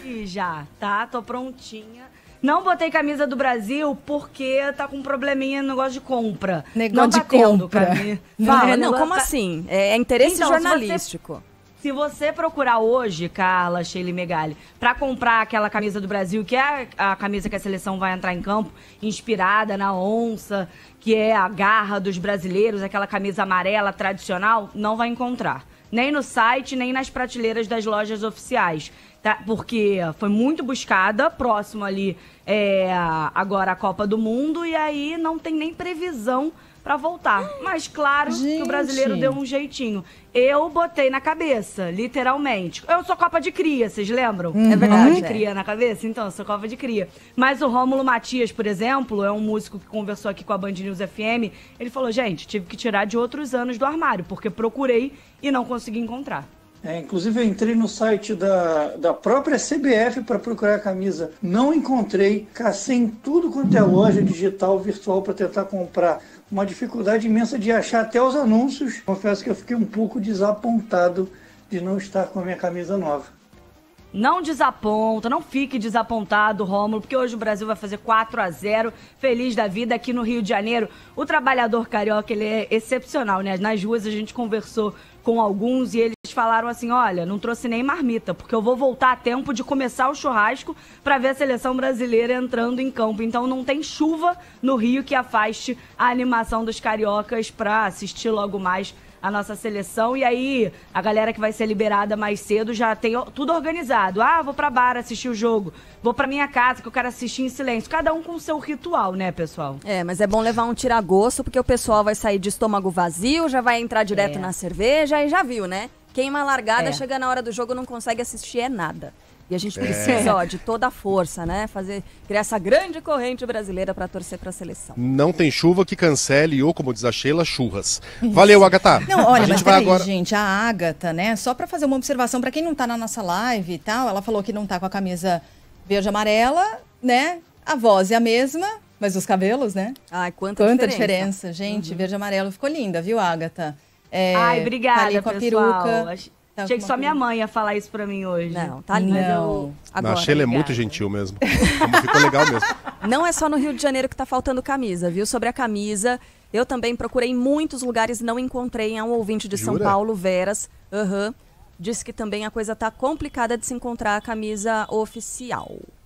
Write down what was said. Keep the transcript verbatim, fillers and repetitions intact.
E já, tá? Tô prontinha. Não botei camisa do Brasil porque tá com um probleminha no negócio de compra. Negócio não tá de tendo compra. camisa. Fala, É, não, negócio como tá- assim? É, é interesse Então, se você- jornalístico. Se você procurar hoje, Carla, Sheila e Megali, pra comprar aquela camisa do Brasil, que é a, a camisa que a seleção vai entrar em campo, inspirada na onça, que é a garra dos brasileiros, aquela camisa amarela tradicional, não vai encontrar. Nem no site, nem nas prateleiras das lojas oficiais. Tá? Porque foi muito buscada, próximo ali é, agora a Copa do Mundo, e aí não tem nem previsão pra voltar. Mas claro que Gente. o brasileiro deu um jeitinho. Eu botei na cabeça, literalmente. Eu sou Copa de Cria, vocês lembram? É verdade, Copa de é. Cria na cabeça? Então, eu sou Copa de Cria. Mas o Rômulo Matias, por exemplo, é um músico que conversou aqui com a Band News F M. Ele falou, gente, tive que tirar de outros anos do armário, porque procurei e não consegui encontrar. É, inclusive eu entrei no site da, da própria C B F para procurar a camisa. Não encontrei, cacei em tudo quanto é loja digital, virtual para tentar comprar. Uma dificuldade imensa de achar até os anúncios. Confesso que eu fiquei um pouco desapontado de não estar com a minha camisa nova. Não desaponta, não fique desapontado, Rômulo, porque hoje o Brasil vai fazer quatro a zero, feliz da vida aqui no Rio de Janeiro. O trabalhador carioca, ele é excepcional, né? Nas ruas a gente conversou com alguns e eles falaram assim, olha, não trouxe nem marmita, porque eu vou voltar a tempo de começar o churrasco para ver a seleção brasileira entrando em campo. Então não tem chuva no Rio que afaste a animação dos cariocas para assistir logo mais a nossa seleção. E aí, a galera que vai ser liberada mais cedo já tem tudo organizado. Ah, vou pra bar assistir o jogo. Vou pra minha casa que eu quero assistir em silêncio. Cada um com o seu ritual, né, pessoal? É, mas é bom levar um tiragosto, porque o pessoal vai sair de estômago vazio, já vai entrar direto É. na cerveja e já viu, né? Queima largada, É. chega na hora do jogo, não consegue assistir é nada. E a gente precisa, ó, de toda a força, né? Fazer, criar essa grande corrente brasileira pra torcer pra seleção. Não tem chuva que cancele, ou como diz a Sheila, churras. Valeu, Agatha. Não, olha, a gente mas vai peraí, agora. gente, a Agatha, né, só pra fazer uma observação, pra quem não tá na nossa live e tal, ela falou que não tá com a camisa verde e amarela, né, a voz é a mesma, mas os cabelos, né? Ai, quanta, Quanta diferença. diferença, gente, verde e amarelo ficou linda, viu, Agatha? É, Ai, tá obrigada, ali com a pessoal. peruca. Ach- Tá Achei com que uma só minha peruca. mãe ia falar isso pra mim hoje. Não, tá lindo. Não. Agora, a Sheila é muito obrigada. gentil mesmo. Como ficou legal mesmo. não é só no Rio de Janeiro que tá faltando camisa, viu? Sobre a camisa, eu também procurei em muitos lugares e não encontrei. É um ouvinte de São Jura? Paulo, Veras, aham, disse que também a coisa tá complicada de se encontrar a camisa oficial.